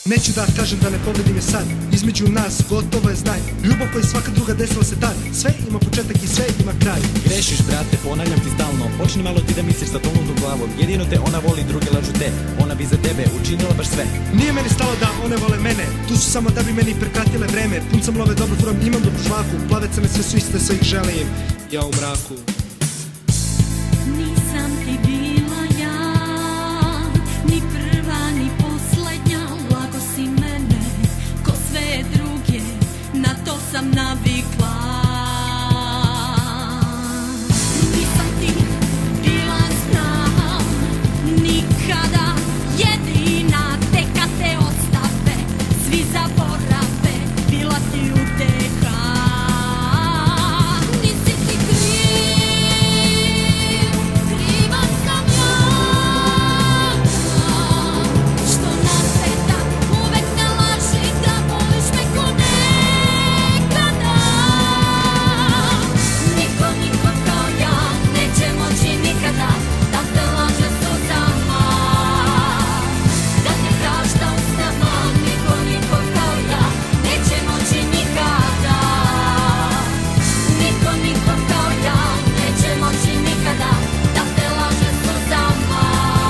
Neću da kažem da ne povredim je sad. Između nas gotovo je, znaj. Ljubav koja je svaka druga desila se tad. Sve ima početak i sve ima kraj. Grešiš brate, ponavljam ti stalno. Počni malo ti da misliš sa tom glavom. Jedino te ona voli, druge lažu te. Ona bi za tebe učinila baš sve. Nije meni stalo da one vole mene. Tu su samo da bi meni prekratile vreme. Pun sam love, dobro furam, imam dobru žvaku. Plave crne sve su iste, sve ih želim. Ja u mraku. Nisam ti bila ja, ni prva ni poslednja. Lago si mene, ko sve druge, na to sam navikla. Nisam ti bila, znam, nikada jedina. Tek kad te odstave, svi zaborave, bila ti uteha. Nisi ti kriv, kriva sam ja, što nas sveta uvek nalaže da voliš me ko nekada. Niko, niko kao ja neće moći nikada da te laže suzama, da te prašta usnama. Niko, niko kao ja neće moći nikada. Niko, niko kao ja neće moći nikada da te laže suzama,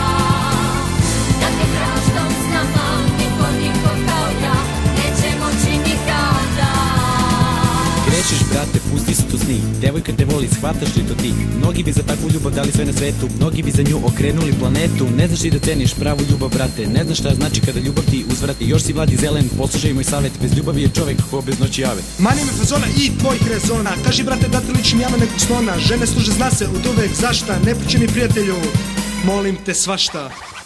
da te prašta usnama. Niko, niko kao ja neće moći nikada. Grešiš brate, pusti su tu sni. Devojka te voli, shvataš li to ti? Mnogi bi za takvu ljubav dali sve na svetu. Mnogi bi za nju okrenuli planetu. Ne znaš ti da ceniš pravu ljubav brate. Ne znaš šta znači kada ljubav ti uzvrati. Još si mlad i zelen, poslušaj moj savjet. Bez ljubavi je čovek ko bez noći jave. Mani me fazona i tvojih rezona. Kaži brate da te ličim jama nekog slona. Žene služe zna se od uvek zašta. Ne pućeni prijatelju, molim te svašta.